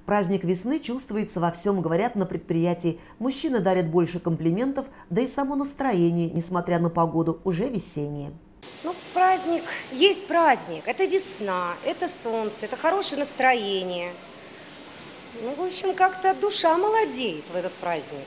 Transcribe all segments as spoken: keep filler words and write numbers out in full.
Праздник весны чувствуется во всем, говорят на предприятии. Мужчины дарят больше комплиментов, да и само настроение, несмотря на погоду, уже весеннее. Ну, праздник, есть праздник. Это весна, это солнце, это хорошее настроение. Ну, в общем, как-то душа молодеет в этот праздник.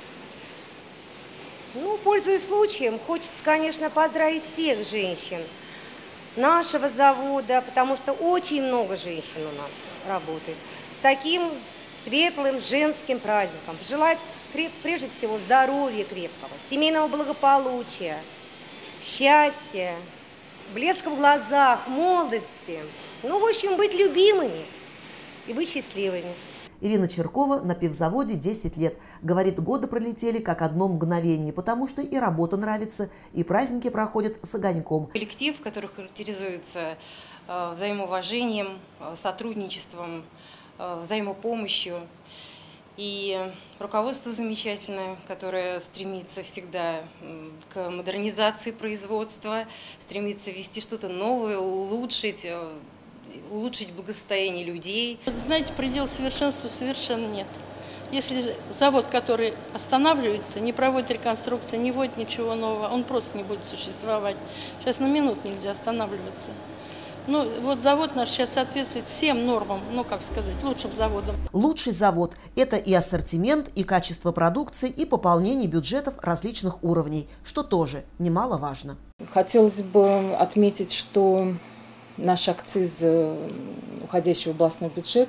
Ну, пользуясь случаем, хочется, конечно, поздравить всех женщин нашего завода, потому что очень много женщин у нас работает. С таким светлым женским праздником. Пожелать прежде всего здоровья крепкого, семейного благополучия, счастья, блеска в глазах, молодости. Ну, в общем, быть любимыми и быть счастливыми. Ирина Черкова на пивзаводе десять лет. Говорит, годы пролетели как одно мгновение, потому что и работа нравится, и праздники проходят с огоньком. Коллектив, который характеризуется взаимоуважением, сотрудничеством, взаимопомощью. И руководство замечательное, которое стремится всегда к модернизации производства, стремится ввести что-то новое, улучшить, улучшить благосостояние людей. Знаете, предел совершенства совершенно нет. Если завод, который останавливается, не проводит реконструкции, не вводит ничего нового, он просто не будет существовать. Сейчас на минут нельзя останавливаться. Ну, вот завод наш сейчас соответствует всем нормам, ну, как сказать, лучшим заводам. Лучший завод – это и ассортимент, и качество продукции, и пополнение бюджетов различных уровней, что тоже немаловажно. Хотелось бы отметить, что наши акцизы, уходящие в областной бюджет,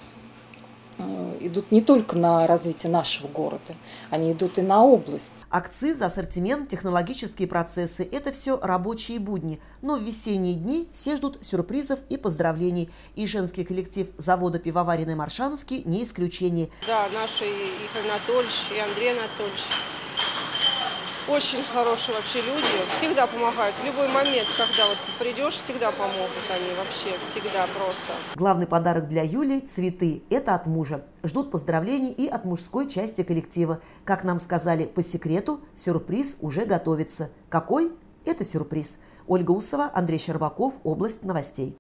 идут не только на развитие нашего города, они идут и на область. Акцизы, ассортимент, технологические процессы – это все рабочие будни. Но в весенние дни все ждут сюрпризов и поздравлений. И женский коллектив завода пивоваренный «Маршановский» не исключение. Да, наши Игорь Анатольевич и Андрей Анатольевич очень хорошие вообще люди, всегда помогают. В любой момент, когда вот придешь, всегда помогут они, вообще всегда просто. Главный подарок для Юли – цветы. Это от мужа. Ждут поздравлений и от мужской части коллектива. Как нам сказали по секрету, сюрприз уже готовится. Какой? Это сюрприз. Ольга Усова, Андрей Щербаков, Область новостей.